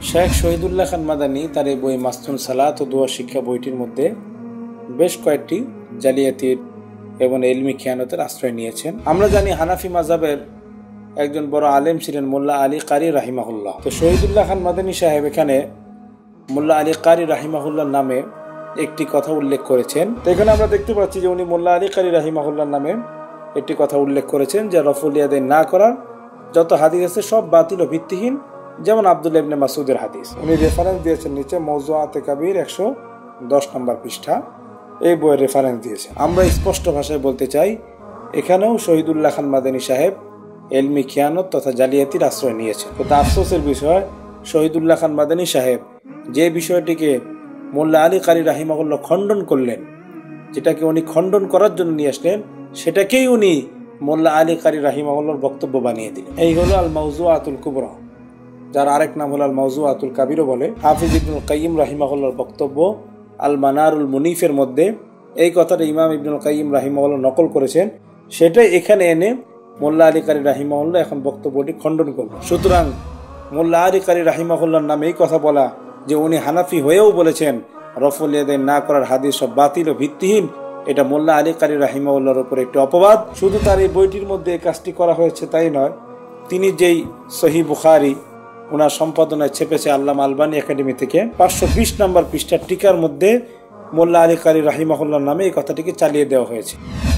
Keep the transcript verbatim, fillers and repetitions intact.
শেখ শহীদুল্লাহ খান মাদানী তার এই বই মাসনুন সালাত ও দোয়া শিক্ষা বইটির মধ্যে বেশ কয়েকটি জালিয়াতির এবং ইলমি খিয়ানতের আশ্রয় নিয়েছেন। আমরা জানি হানাফি মাযহাবের একজন বড় আলেম ছিলেন মোল্লা আলী কারি রাহিমাহুল্লাহ। তো শহীদুল্লাহ খান মাদানী সাহেব এখানে মোল্লা আলী কারি রাহিমাহুল্লাহর নামে একটি কথা উল্লেখ করেছেন। তো এখানে আমরা দেখতে পাচ্ছি যে উনি মোল্লা আলী কারি রাহিমাহুল্লাহর নামে একটি কথা উল্লেখ করেছেন যে রফুল ইয়াদাইন না করার যত হাদিস আছে সব বাতিল ও ভিত্তিহীন, যেমন আব্দুল্লাহ ইবনে মাসউদের হাদিস। উনি রেফারেন্স দিয়েছেন নিচে মওযুআতে কাবীর একশো দশ নম্বর পৃষ্ঠা, এই বইয়ের রেফারেন্স দিয়েছেন। আমরা স্পষ্ট ভাষায় বলতে চাই এখানেও শহীদুল্লাহ খান মাদানী সাহেব ইলমি খিয়ানত তথা জালিয়াতির আশ্রয় নিয়েছেন। তো আফসোসের বিষয় শহীদুল্লাহ খান মাদানী সাহেব যে বিষয়টিকে মোল্লা আলী কারি রাহিমাহুল্লাহ খণ্ডন করলেন, যেটাকে উনি খণ্ডন করার জন্য নিয়ে আসলেন, সেটাকেই উনি মোল্লা আলী কারি রাহিমাহুল্লাহর বক্তব্য বানিয়ে দিলেন। এই হলো আল মাওযুআতুল কুবরা, যার আরেক নাম হলো আল মাওযুআতুল কাবীর বলে। হাফিজ ইবনুল কাইয়িম রাহিমাহুল্লাহর বক্তব্য আল মানারুল মুনিফের মধ্যে এই কথাটা ইমাম ইবনুল কাইয়িম রাহিমাহুল্লাহ নকল করেছেন, সেটাই এখানে এনে মোল্লা আলী কারি রাহিমাহুল্লাহ এখন বক্তব্যটি খণ্ডন করল। সুতরাং মোল্লা আলী কারি রাহিমাহুল্লাহর নামে এই কথা বলা যে উনি হানাফি হয়েও বলেছেন রফুল ইয়াদাইন না করার হাদিস সব বাতিল ও ভিত্তিহীন, এটা মোল্লা আলী কারি রাহিমাহুল্লাহর উপর একটি অপবাদ। শুধু তার এই বইটির মধ্যে এই কাজটি করা হয়েছে তাই নয়, তিনি যেই সহিহ বুখারী ওনার সম্পাদনায় ছেপেছে আল্লামা আলবানী একাডেমি থেকে, পাঁচশো বিশ নম্বর পৃষ্ঠার টিকার মধ্যে মোল্লা আলী কারি রাহিমাহুল্লাহর নামে এই কথাটিকে চালিয়ে দেওয়া হয়েছে।